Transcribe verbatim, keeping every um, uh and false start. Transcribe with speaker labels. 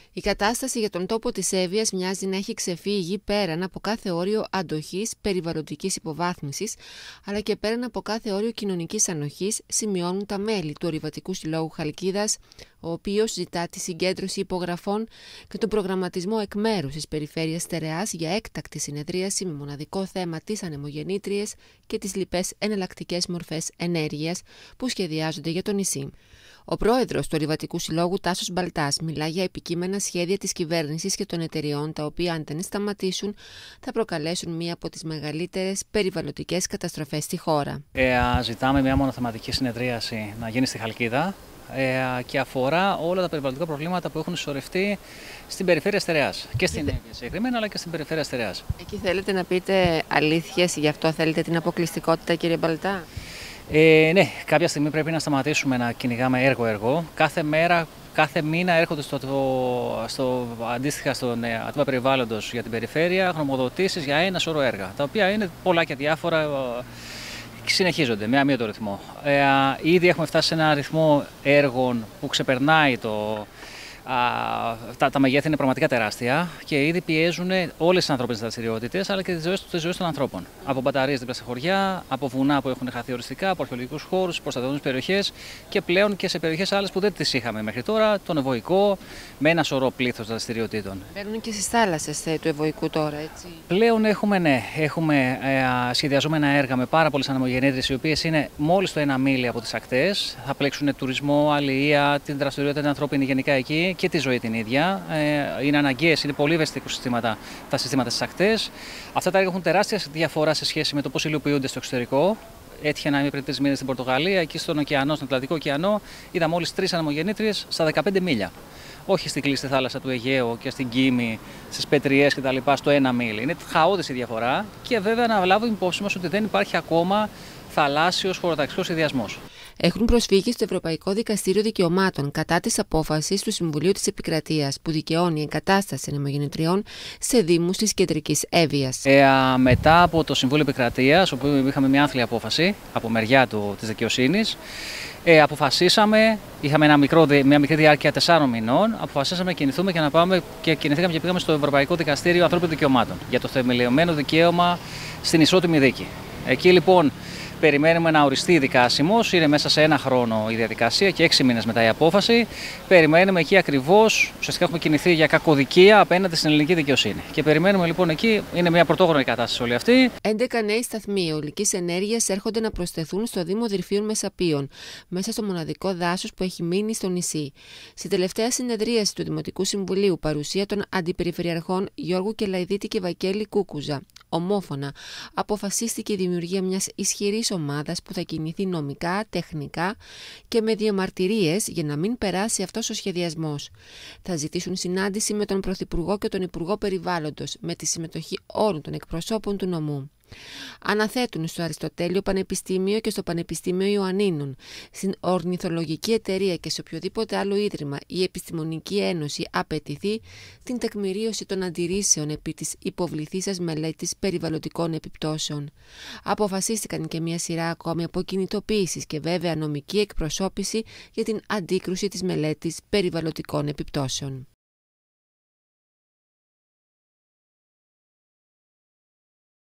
Speaker 1: Η κατάσταση για τον τόπο της Εύβοιας μοιάζει να έχει ξεφύγει πέραν από κάθε όριο αντοχής περιβαλλοντικής υποβάθμισης, αλλά και πέραν από κάθε όριο κοινωνικής ανοχής, σημειώνουν τα μέλη του Ορειβατικού Συλλόγου Χαλκίδας, ο οποίος ζητά τη συγκέντρωση υπογραφών και τον προγραμματισμό εκ μέρους της Περιφέρειας Στερεάς για έκτακτη συνεδρίαση με μοναδικό θέμα τις ανεμογεννήτριες και τις λοιπές εναλλακτικές μορφές ενέργειας που σχεδιάζονται για το νησί. Ο πρόεδρος του Ορειβατικού Συλλόγου, Τάσος Μπαλτάς, μιλά για επικείμενα σχέδια της κυβέρνησης και των εταιριών, τα οποία, αν δεν σταματήσουν, θα προκαλέσουν μία από τις μεγαλύτερες περιβαλλοντικές καταστροφές στη χώρα.
Speaker 2: Ε, ζητάμε μια μονοθεματική συνεδρίαση να γίνει στη Χαλκίδα ε, και αφορά όλα τα περιβαλλοντικά προβλήματα που έχουν συσσωρευτεί στην περιφέρεια Στερεάς. Και στην Εύβοια συγκεκριμένα, αλλά και στην περιφέρεια Στερεάς.
Speaker 1: Εκεί θέλετε να πείτε αλήθειες, γι' αυτό θέλετε την αποκλειστικότητα, κύριε Μπαλτά?
Speaker 2: Ε, ναι, κάποια στιγμή πρέπει να σταματήσουμε να κυνηγάμε έργο-έργο. Κάθε μέρα, κάθε μήνα έρχονται στο, στο, στο, αντίστοιχα στον ε, ατομά περιβάλλοντος για την περιφέρεια γνωμοδοτήσεις για ένα σωρό έργα, τα οποία είναι πολλά και διάφορα και συνεχίζονται με αμύωτο ρυθμό. Ε, ήδη έχουμε φτάσει σε ένα αριθμό έργων που ξεπερνάει το... Α, τα, τα μεγέθη είναι πραγματικά τεράστια και ήδη πιέζουν όλες τις ανθρώπινες δραστηριότητες αλλά και τις ζωές, τις ζωές των ανθρώπων. Από μπαταρίες δίπλα σε χωριά, από βουνά που έχουν χαθεί οριστικά, από αρχαιολογικούς χώρους, προστατευόμενες περιοχές και πλέον και σε περιοχές άλλες που δεν τις είχαμε μέχρι τώρα, τον Ευωικό, με ένα σωρό πλήθος δραστηριοτήτων.
Speaker 1: Μπαίνουν και στις θάλασσες του Ευωικού τώρα, έτσι.
Speaker 2: Πλέον έχουμε, ναι, έχουμε ε, σχεδιαζόμενα έργα με πάρα πολλές ανεμογεννήτριες, οι οποίες είναι μόλις το ένα μίλι από τις ακτές. Θα πλέξουν τουρισμό, αλληλεία, την δραστηριότητα την ανθρώπινη γενικά εκεί και τη ζωή την ίδια. Ε, είναι αναγκαίες, είναι πολύ ευαίσθητα οικοσυστήματα τα συστήματα στις ακτές. Αυτά τα έργα έχουν τεράστια διαφορά σε σχέση με το πώς υλοποιούνται στο εξωτερικό. Έτυχε να είμαι πριν τρεις μήνες στην Πορτογαλία, εκεί στον ωκεανό, στον Ατλαντικό ωκεανό, είδα μόλις τρεις ανεμογεννήτριες στα δεκαπέντε μίλια. Όχι στην κλειστή θάλασσα του Αιγαίου και στην Κίμη, στις Πετριές κτλ. Στο ένα μίλι. Είναι χαόδης η διαφορά και βέβαια να λάβουμε υπόψη μας ότι δεν υπάρχει ακόμα θαλάσσιος χωροταξικός σχεδιασμός.
Speaker 1: Έχουν προσφύγει στο Ευρωπαϊκό Δικαστήριο Δικαιωμάτων κατά της απόφασης του Συμβουλίου της Επικρατείας που δικαιώνει εγκατάσταση ανεμογεννητριών σε δήμους της κεντρικής Εύβοιας.
Speaker 2: Ε, μετά από το Συμβούλιο Επικρατείας, όπου είχαμε μια άθλια απόφαση από μεριά του, της δικαιοσύνης, ε, αποφασίσαμε, είχαμε ένα μικρό, μια μικρή διάρκεια τεσσάρων μηνών, αποφασίσαμε να κινηθούμε και να πάμε και κινηθήκαμε και πήγαμε στο Ευρωπαϊκό Δικαστήριο Ανθρώπινων Δικαιωμάτων για το θεμελιωμένο δικαίωμα στην ισότιμη δίκη. Εκεί λοιπόν περιμένουμε να οριστεί δικάσιμος, είναι μέσα σε ένα χρόνο η διαδικασία και έξι μήνες μετά η απόφαση. Περιμένουμε εκεί ακριβώς, ουσιαστικά έχουμε κινηθεί για κακοδικία απέναντι στην ελληνική δικαιοσύνη. Και περιμένουμε λοιπόν εκεί, είναι μια πρωτόγνωρη κατάσταση όλη αυτή.
Speaker 1: έντεκα νέοι σταθμοί αιωλικής ενέργειας έρχονται να προσθεθούν στο Δήμο Δρυφείων Μεσαπίων, μέσα στο μοναδικό δάσος που έχει μείνει στο νησί. Στη τελευταία συνεδρίαση του Δημοτικού Συμβουλίου, παρουσία των Αντιπεριφερειαρχών Γιώργου Κελαϊδίτη και Βαγγέλη Κούκουζα, ομόφωνα αποφασίστηκε η δημιουργία μιας ισχυρής ομάδας που θα κινηθεί νομικά, τεχνικά και με διαμαρτυρίες για να μην περάσει αυτός ο σχεδιασμός. Θα ζητήσουν συνάντηση με τον Πρωθυπουργό και τον Υπουργό Περιβάλλοντος με τη συμμετοχή όλων των εκπροσώπων του νομού. Αναθέτουν στο Αριστοτέλειο Πανεπιστήμιο και στο Πανεπιστήμιο Ιωαννίνων, στην Ορνηθολογική Εταιρεία και σε οποιοδήποτε άλλο ίδρυμα η Επιστημονική Ένωση απαιτηθεί την τεκμηρίωση των αντιρρήσεων επί της υποβληθήσας μελέτης περιβαλλοντικών επιπτώσεων. Αποφασίστηκαν και μια σειρά ακόμη από κινητοποίησεις και βέβαια νομική εκπροσώπηση για την αντίκρουση της μελέτης περιβαλλοντικών επιπτώσεων.